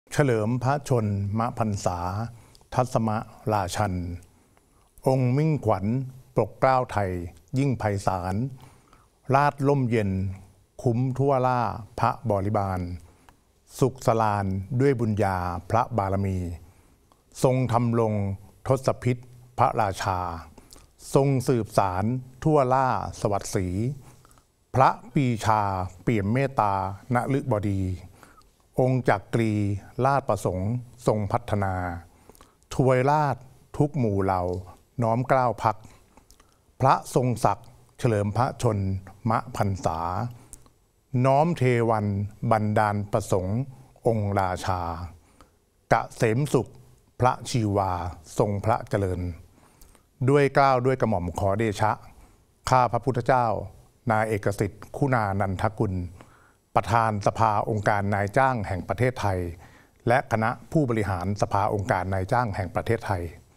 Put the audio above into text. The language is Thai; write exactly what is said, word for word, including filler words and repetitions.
เฉลิมพระชนมพรรษาทัศมราชันองค์มิ่งขวัญปกเกล้าไทยยิ่งไพศาลราชล่มเย็นคุ้มทั่วล่าพระบริบาลสุขสลานด้วยบุญญาพระบารมี ทรงทำลงทศพิธพระราชาทรงสืบสารทั่วล่าสวัสดีพระปีชาเปี่ยมเมตตานฤบดีองค์จักรีราชประสงค์ทรงพัฒนาถวยราชทุกหมู่เหล่าน้อมเกล้าพักพระทรงศักดิ์เฉลิมพระชนมพรรษาน้อมเทวันบันดาลประสงค์องค์ราชากะเสมสุขพระชีวาทรงพระเจริญด้วยเกล้าด้วยกระหม่อมขอเดชะข้าพระพุทธเจ้านายเอกสิทธิ์คุณานันทกุลประธานสภาองค์การนายจ้างแห่งประเทศไทยและคณะผู้บริหารสภาองค์การนายจ้างแห่งประเทศไทย